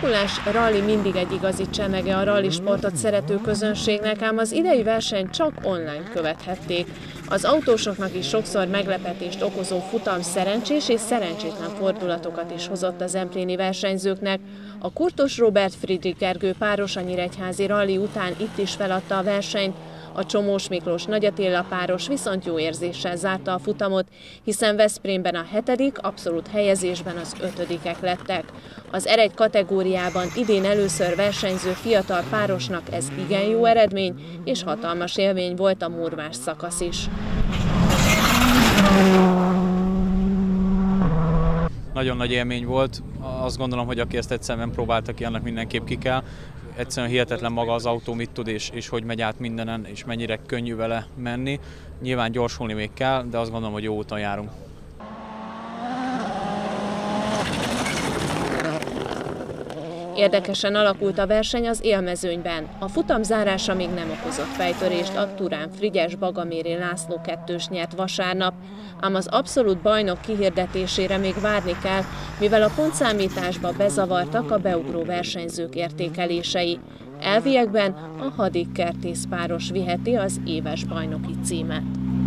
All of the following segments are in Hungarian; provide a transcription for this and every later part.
Mikulás rally mindig egy igazi csemege a rally sportot szerető közönségnek, ám az idei versenyt csak online követhették. Az autósoknak is sokszor meglepetést okozó futam szerencsés és szerencsétlen fordulatokat is hozott az zempléni versenyzőknek. A Kurtos Róbert Friedrich Gergő páros a nyíregyházi rally után itt is feladta a versenyt, a Csomós Miklós Nagy Attila páros viszont jó érzéssel zárta a futamot, hiszen Veszprémben a 7., abszolút helyezésben az 5. lettek. Az R1 kategóriában idén először versenyző fiatal párosnak ez igen jó eredmény, és hatalmas élmény volt a Murvás szakasz is. Nagyon nagy élmény volt, azt gondolom, hogy aki ezt egyszer nem próbálta ki, annak mindenképp ki kell. Egyszerűen hihetetlen maga az autó, mit tud és hogy megy át mindenen, és mennyire könnyű vele menni. Nyilván gyorsulni még kell, de azt gondolom, hogy jó úton járunk. Érdekesen alakult a verseny az élmezőnyben. A futam zárása még nem okozott fejtörést, a Turán Frigyes Bagaméri László 2-s nyert vasárnap, ám az abszolút bajnok kihirdetésére még várni kell, mivel a pontszámításba bezavartak a beugró versenyzők értékelései. Elviekben a Hadik Kertész páros viheti az éves bajnoki címet.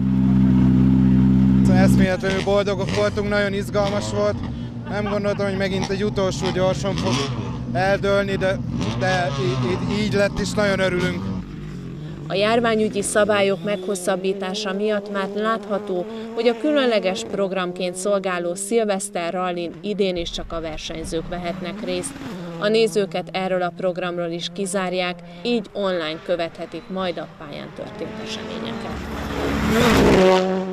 Eszméletlenül boldogok voltunk, nagyon izgalmas volt. Nem gondoltam, hogy megint egy utolsó gyorsan fog eldőlni, de így lett, és nagyon örülünk. A járványügyi szabályok meghosszabbítása miatt már látható, hogy a különleges programként szolgáló Szilveszter rallin idén is csak a versenyzők vehetnek részt. A nézőket erről a programról is kizárják, így online követhetik majd a pályán történt eseményeket.